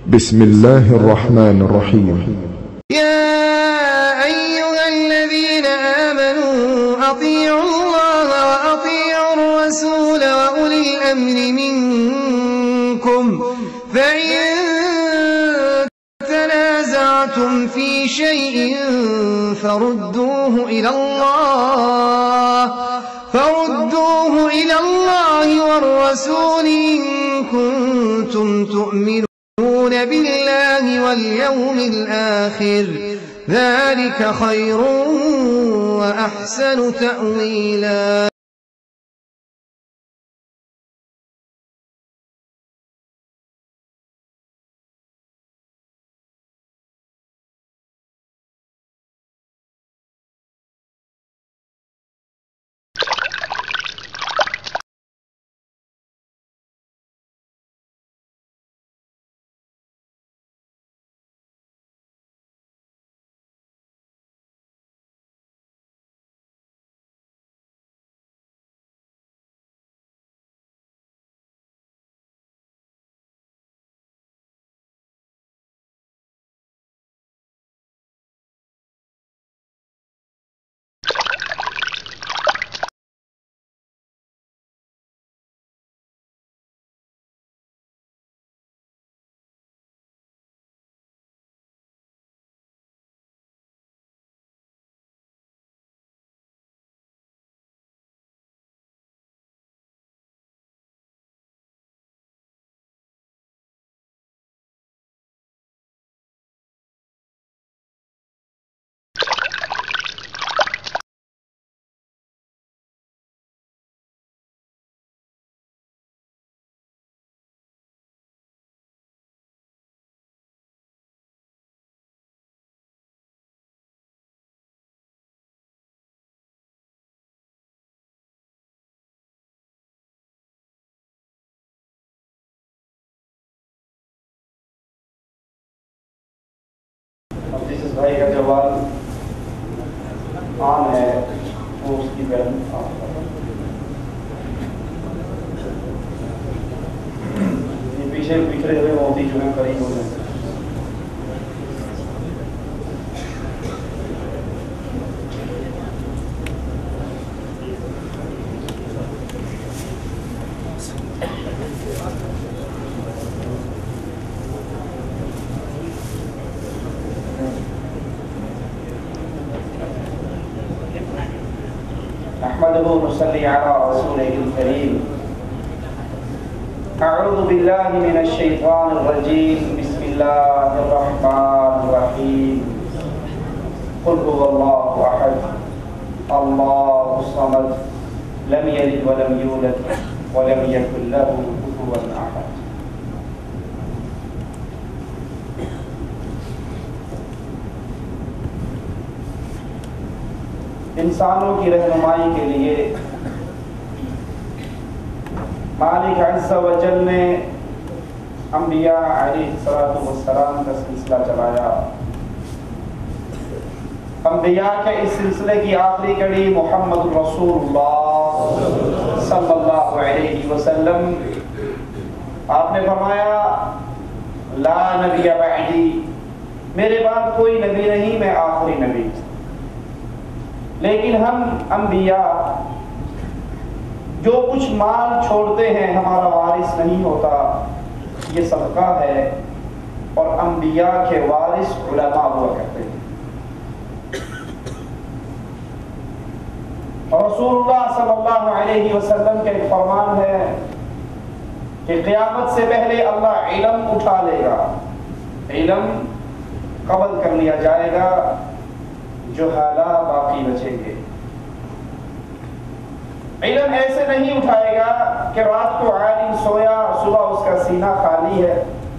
بسم الله الرحمن الرحيم. يا أيها الذين آمنوا أطيعوا الله وأطيعوا الرسول وأولي الأمر منكم فإن تنازعتم في شيء فردوه إلى الله والرسول إن كنتم تؤمنون بالله واليوم الآخر ذلك خير وأحسن تأويلا. بھائی کا جواب عام ہے وہ اس کی بہن پیچھے بکھرے ہوئے موتی جو ہیں قریب ہو جائیں. نحمده ونصلي على رسوله الكريم. أعوذ بالله من الشيطان الرجيم. بسم الله الرحمن الرحيم. قل هو الله أحد الله الصمد لم يلد ولم يولد ولم يكن له كفوا أحد. انسانوں کی رہنمائی کے لیے مالک عز و جل نے انبیاء علیہ السلام کا سلسلہ چلایا. انبیاء کے اس سلسلے کی آخری کڑی محمد رسول اللہ صلی اللہ علیہ وسلم. آپ نے فرمایا لا نبی بعدی، میرے بعد کوئی نبی نہیں، میں آخری نبی. لیکن ہم انبیاء جو کچھ مال چھوڑتے ہیں ہمارا وارث نہیں ہوتا، یہ صدقہ ہے. اور انبیاء کے وارث علماء ہوا کرتے ہیں. اور رسول اللہ صلی اللہ علیہ وسلم کا ایک فرمان ہے کہ قیامت سے پہلے اللہ علم اٹھا لے گا، علم قبض کر لیا جائے گا، جہالہ باقی بچیں گے. علم ایسے نہیں اٹھائے گا کہ رات کو عالم سویا صبح اس کا سینہ خالی ہے،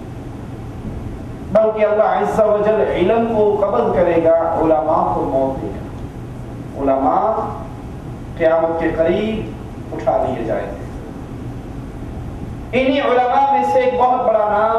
بلکہ اللہ عز و جل علم کو قبض کرے گا، علماء کو موت دے گا. علماء قیامت کے قریب اٹھا لیے جائیں گے. انہی علماء میں سے ایک بہت بڑا نام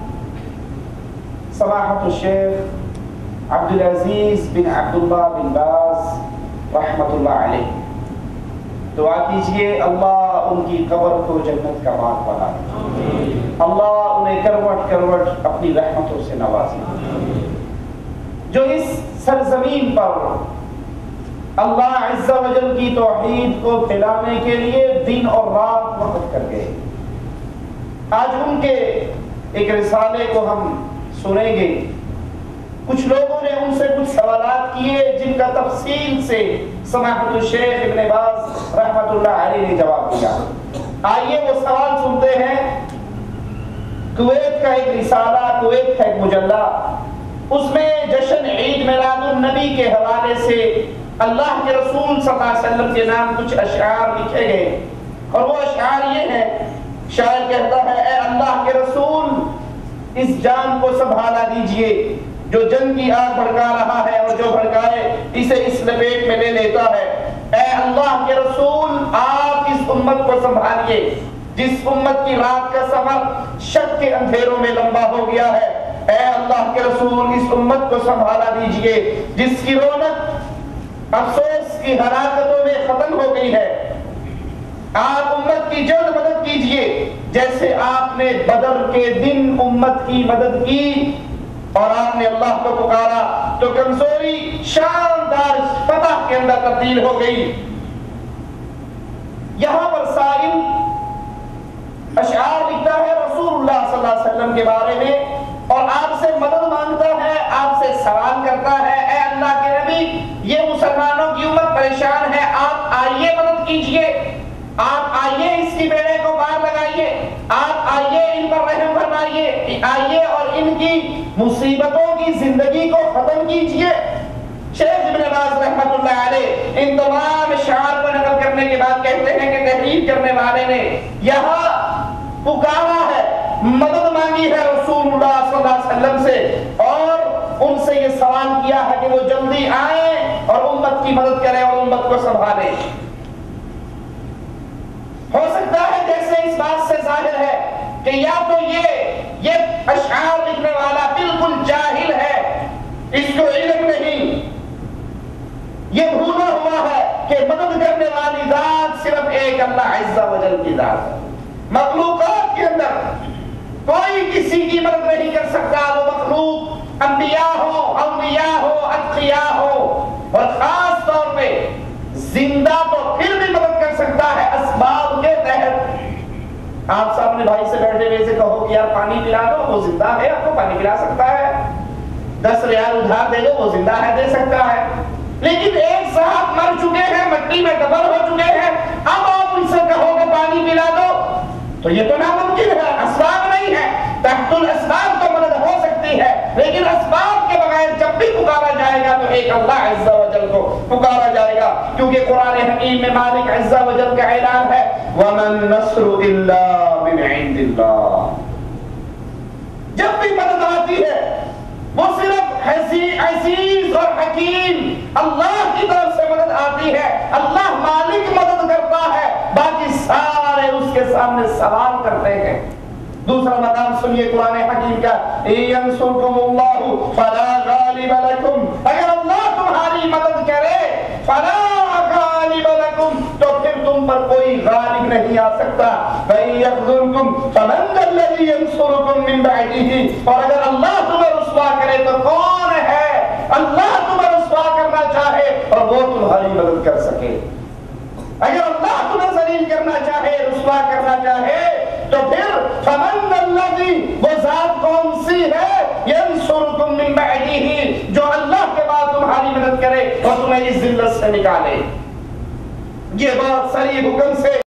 سماحت الشیخ عبدالعزیز بن عبداللہ بن باز رحمۃ اللہ علیہ. دعا کیجئے اللہ ان کی قبر کو جنت کا باغ بنا دے، اللہ انہیں کروٹ کروٹ اپنی رحمتوں سے نوازے، جو اس سرزمین پر اللہ عز و جل کی توحید کو پھیلانے کے لیے دن اور رات وقف کر گئے۔ آج ان کے ایک رسالے کو ہم سنیں گے۔ کچھ لوگوں نے ان سے کچھ سوالات کیے جن کا تفصیل سے سماحت الشیخ ابن باز رحمۃ اللہ علیہ نے جواب دیا۔ آئیے وہ سوال سنتے ہیں۔ کویت کا ایک رسالہ، کویت کا ایک مجلہ، اس میں جشن عید میلاد النبی کے حوالے سے اللہ کے رسول صلی اللہ علیہ وسلم کے نام کچھ اشعار لکھے گئے، اور وہ اشعار یہ ہیں۔ شاعر کہتا ہے، اے اللہ کے رسول اس جان کو سنبھالا دیجئے جو جنگ کی آگ بھڑکا رہا ہے، اور جو بھڑکائے اسے اس لپیٹ میں لے لیتا ہے۔ اے اللہ کے رسول آپ اس امت کو سنبھالیے جس امت کی رات کا سفر شک کے اندھیروں میں لمبا ہو گیا ہے۔ اے اللہ کے رسول اس امت کو سنبھالا دیجئے جس کی رونق افسوس کی حرکتوں میں ختم ہو گئی ہے۔ آپ امت کی جلد مدد کیجئے جیسے آپ نے بدر کے دن امت کی مدد کی اور آپ نے اللہ کو پکارا تو کمزوری شاندار فتح کے اندر تبدیل ہو گئی۔ یہاں پر سائل اشعار لکھتا ہے رسول اللہ صلی اللہ علیہ وسلم کے بارے میں، اور آپ سے مدد مانگتا ہے، آپ سے سوال کرتا ہے، اے اللہ کے نبی یہ مسلمانوں کی امت پریشان ہے، آپ آئیے مدد کیجئے، آپ آئیے اس کی بیڑے کو پار لگائیے، آپ آئیے ان پر رحم فرمائیے، آئیے اور ان کی مصیبتوں کی زندگی کو ختم کیجئے۔ شیخ ابن باز رحمۃ اللہ علیہ ان تمام اشعار کو نقل کرنے کے بعد کہتے ہیں کہ تحریر کرنے والے نے یہاں پکارا ہے، مدد مانگی ہے رسول اللہ صلی اللہ علیہ وسلم سے، اور ان سے یہ سوال کیا ہے کہ وہ جلدی آئیں اور امت کی مدد کریں اور امت کو سنبھالیں۔ ہو سکتا ہے جیسے اس بات سے ظاہر ہے کہ یا تو یہ اشعار لکھنے والا بالکل جاہل ہے، اس کو علم نہیں، یہ بھولا ہوا ہے کہ مدد کرنے والی ذات صرف ایک اللہ عز و جل کی ذات ہے۔ مخلوقات کے اندر کوئی کسی کی مدد نہیں کر سکتا، وہ مخلوق انبیاء ہو، اولیاء ہو، اتقیاء ہو، اور خاص طور پہ زندہ تو پھر بھی مدد کر سکتا ہے اسباب کے تحت۔ آپ سامنے بھائی سے بیٹھے ہوئے سے کہو کہ یار پانی پلا دو، وہ زندہ ہے، آپ کو پانی پلا سکتا ہے۔ 10 ریال ادھار دے دو، وہ زندہ ہے، دے سکتا ہے۔ لیکن ایک صاحب مر چکے ہیں، مٹی میں دفن ہو چکے ہیں، اب آپ ان سے کہو کہ پانی پلا دو تو یہ تو ناممکن ہے، اسباب نہیں ہے۔ تحت الاسباب تو مدد ہو سکتی ہے، لیکن اسباب کے بغیر جب بھی پکارا جائے گا تو ایک اللہ عز و جل کو پکارا جائے گا، کیونکہ قرآن حکیم میں مالک عز و جل کا اعلان ہے وَمَن نَّصْرُ إِلَّا مِنْ عِنْدِ اللَّهِ۔ جب بھی مدد آتی ہے وہ صرف عزیز اور حکیم اللہ کی طرف سے مدد آتی ہے، اللہ مالک مدد کرتا ہے، باقی سارے اس کے سامنے سوال کرتے ہیں۔ دوسرا مقام سنیے قرآن حکیم کا، يَنْصُرْكُمُ اللَّهُ فَلَا غَالِبَ لَكُمْ، اگر اللہ تمہاری مدد کرے فَلَا غَالِبَ لَكُمْ تو پھر تم پر کوئی غالب نہیں آ سکتا۔ وَإِن يَخْذُلْكُمْ فَمَنْ ذَا الَّذِي يَنْصُرُكُمْ مِنْ بَعْدِهِ، اور اگر اللہ تمہیں رسوا کرے تو کون ہے اللہ تمہیں رسوا کرنا چاہے اور وہ تمہاری مدد کر سکے۔ اگر اللہ تمہیں ذلیل کرنا چاہے، رسوا کرنا چاہے تو پھر فمن الذی، وہ ذات کون سی ہے، ینصرکم من بعدہ، جو اللہ کے بعد تمہاری مدد کرے اور تمہیں اس ذلت سے نکالے۔ یہ بات صریح حکم سے